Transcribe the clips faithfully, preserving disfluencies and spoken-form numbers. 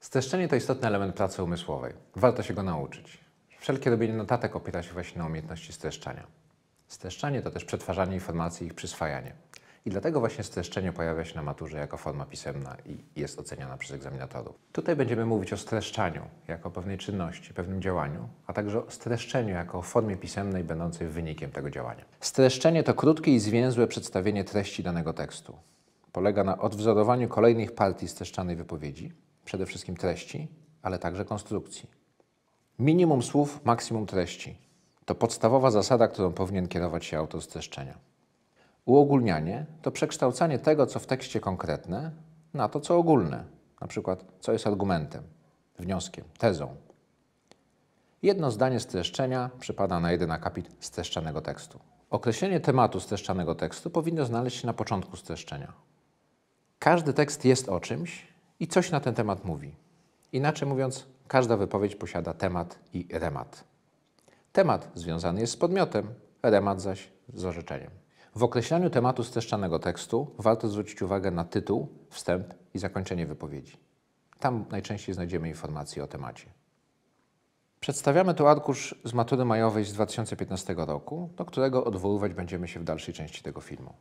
Streszczenie to istotny element pracy umysłowej. Warto się go nauczyć. Wszelkie robienie notatek opiera się właśnie na umiejętności streszczania. Streszczanie to też przetwarzanie informacji i ich przyswajanie. I dlatego właśnie streszczenie pojawia się na maturze jako forma pisemna i jest oceniana przez egzaminatorów. Tutaj będziemy mówić o streszczaniu jako o pewnej czynności, pewnym działaniu, a także o streszczeniu jako o formie pisemnej będącej wynikiem tego działania. Streszczenie to krótkie i zwięzłe przedstawienie treści danego tekstu. Polega na odwzorowaniu kolejnych partii streszczanej wypowiedzi, przede wszystkim treści, ale także konstrukcji. Minimum słów, maksimum treści. To podstawowa zasada, którą powinien kierować się autor streszczenia. Uogólnianie to przekształcanie tego, co w tekście konkretne, na to, co ogólne. Na przykład, co jest argumentem, wnioskiem, tezą. Jedno zdanie streszczenia przypada na jeden akapit streszczanego tekstu. Określenie tematu streszczanego tekstu powinno znaleźć się na początku streszczenia. Każdy tekst jest o czymś i coś na ten temat mówi. Inaczej mówiąc, każda wypowiedź posiada temat i remat. Temat związany jest z podmiotem, remat zaś z orzeczeniem. W określaniu tematu streszczanego tekstu warto zwrócić uwagę na tytuł, wstęp i zakończenie wypowiedzi. Tam najczęściej znajdziemy informacje o temacie. Przedstawiamy tu arkusz z matury majowej z dwa tysiące piętnastego roku, do którego odwoływać będziemy się w dalszej części tego filmu.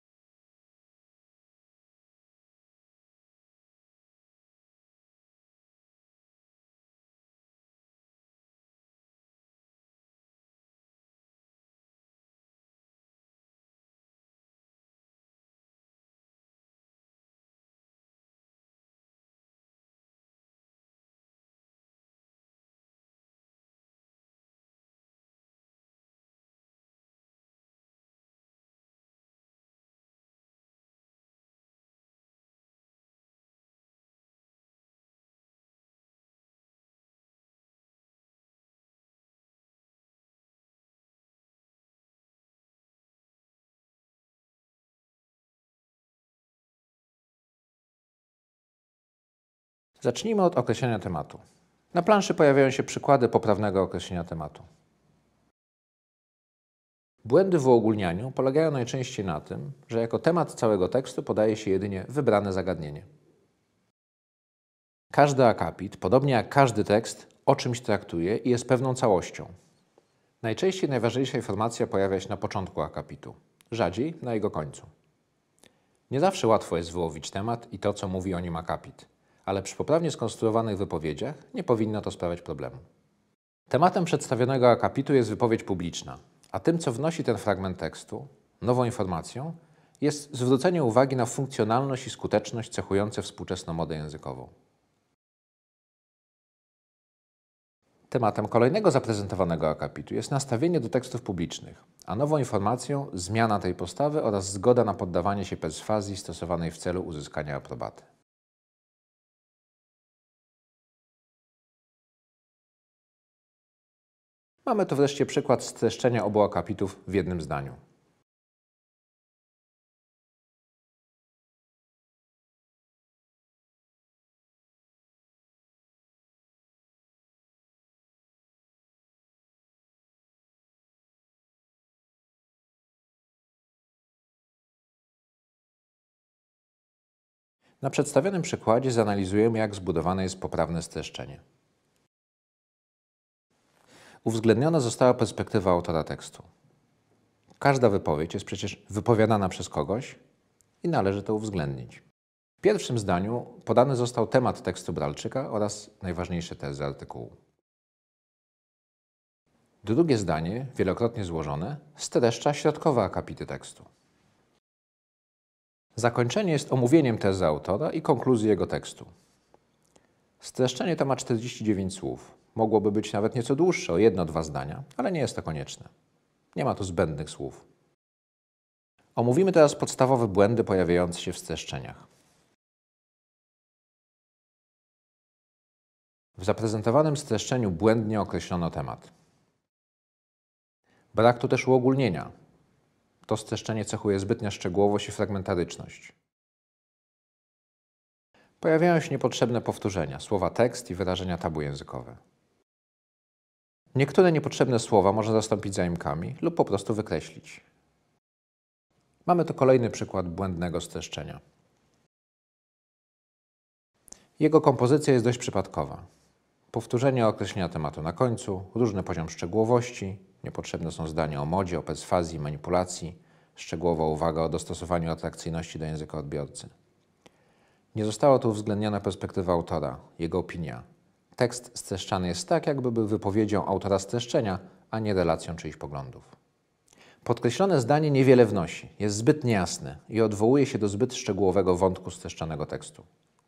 Zacznijmy od określenia tematu. Na planszy pojawiają się przykłady poprawnego określenia tematu. Błędy w uogólnianiu polegają najczęściej na tym, że jako temat całego tekstu podaje się jedynie wybrane zagadnienie. Każdy akapit, podobnie jak każdy tekst, o czymś traktuje i jest pewną całością. Najczęściej najważniejsza informacja pojawia się na początku akapitu, rzadziej na jego końcu. Nie zawsze łatwo jest wyłowić temat i to, co mówi o nim akapit, ale przy poprawnie skonstruowanych wypowiedziach nie powinno to sprawiać problemu. Tematem przedstawionego akapitu jest wypowiedź publiczna, a tym, co wnosi ten fragment tekstu, nową informacją, jest zwrócenie uwagi na funkcjonalność i skuteczność cechujące współczesną modę językową. Tematem kolejnego zaprezentowanego akapitu jest nastawienie do tekstów publicznych, a nową informacją zmiana tej postawy oraz zgoda na poddawanie się perswazji stosowanej w celu uzyskania aprobaty. Mamy tu wreszcie przykład streszczenia obu akapitów w jednym zdaniu. Na przedstawionym przykładzie zanalizujemy, jak zbudowane jest poprawne streszczenie. Uwzględniona została perspektywa autora tekstu. Każda wypowiedź jest przecież wypowiadana przez kogoś i należy to uwzględnić. W pierwszym zdaniu podany został temat tekstu Bralczyka oraz najważniejsze tezy artykułu. Drugie zdanie, wielokrotnie złożone, streszcza środkowe akapity tekstu. Zakończenie jest omówieniem tezy autora i konkluzji jego tekstu. Streszczenie to ma czterdzieści dziewięć słów. Mogłoby być nawet nieco dłuższe, o jedno, dwa zdania, ale nie jest to konieczne. Nie ma tu zbędnych słów. Omówimy teraz podstawowe błędy pojawiające się w streszczeniach. W zaprezentowanym streszczeniu błędnie określono temat. Brak tu też uogólnienia. To streszczenie cechuje zbytnia szczegółowość i fragmentaryczność. Pojawiają się niepotrzebne powtórzenia, słowa tekst i wyrażenia tabu językowe. Niektóre niepotrzebne słowa można zastąpić zaimkami lub po prostu wykreślić. Mamy tu kolejny przykład błędnego streszczenia. Jego kompozycja jest dość przypadkowa. Powtórzenie określenia tematu na końcu, różny poziom szczegółowości, niepotrzebne są zdania o modzie, o perswazji, manipulacji, szczegółowa uwaga o dostosowaniu atrakcyjności do języka odbiorcy. Nie została tu uwzględniona perspektywa autora, jego opinia. Tekst streszczany jest tak, jakby był wypowiedzią autora streszczenia, a nie relacją czyichś poglądów. Podkreślone zdanie niewiele wnosi, jest zbyt niejasne i odwołuje się do zbyt szczegółowego wątku streszczanego tekstu.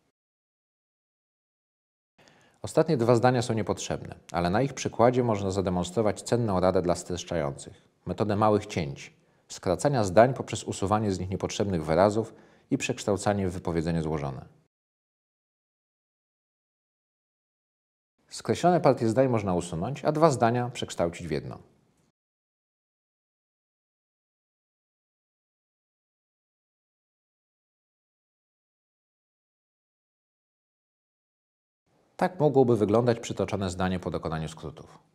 Ostatnie dwa zdania są niepotrzebne, ale na ich przykładzie można zademonstrować cenną radę dla streszczających, metodę małych cięć, skracania zdań poprzez usuwanie z nich niepotrzebnych wyrazów i przekształcanie w wypowiedzenie złożone. Skreślone partie zdań można usunąć, a dwa zdania przekształcić w jedno. Tak mogłoby wyglądać przytoczone zdanie po dokonaniu skrótów.